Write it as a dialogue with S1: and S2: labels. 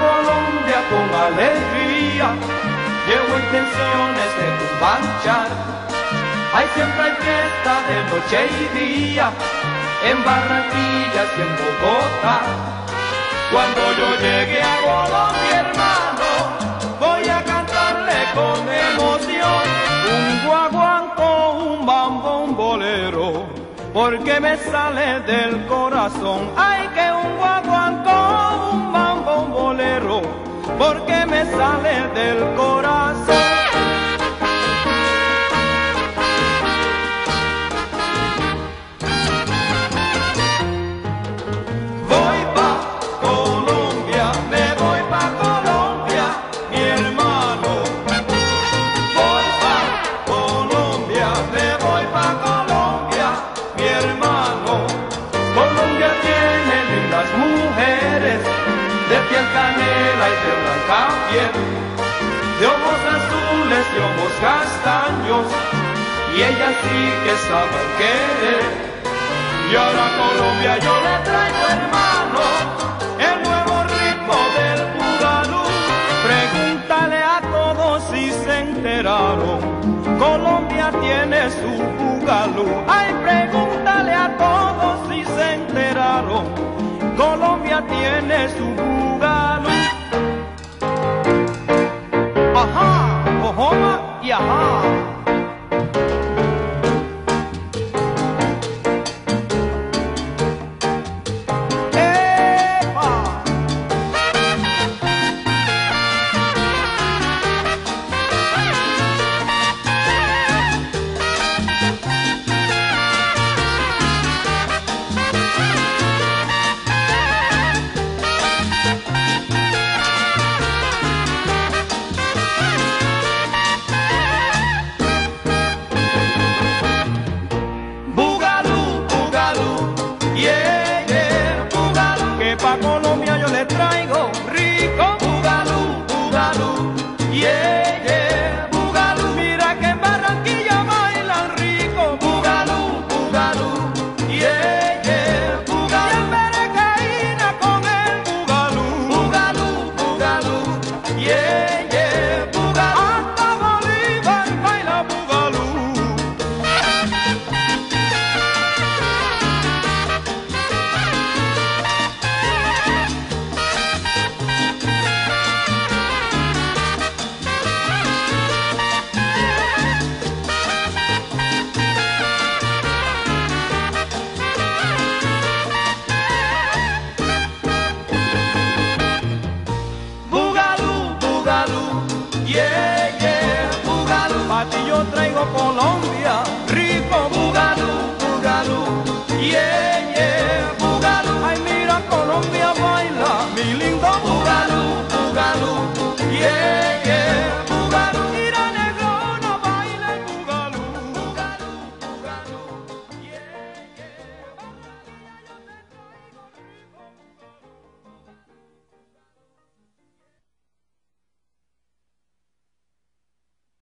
S1: Colombia con alegría, llevo intenciones de marchar. Hay siempre hay fiesta de noche y día, en Barranquilla y en Bogotá. Cuando yo llegue a Colombia, hermano, voy a cantarle con emoción un guaguancó, un mambo, un bolero, porque me sale del corazón. Ay, que un guaguancó, un mambo, un bolero, porque me sale del corazón. De piel canela y de blanca piel, de ojos azules y ojos castaños, y ellas sí que saben querer. Y ahora Colombia yo le traigo, hermano, el nuevo ritmo del bugalú. Pregúntale a todos si se enteraron, Colombia tiene su bugalú. Ay, pregúntale a todos si se enteraron, Colombia tiene su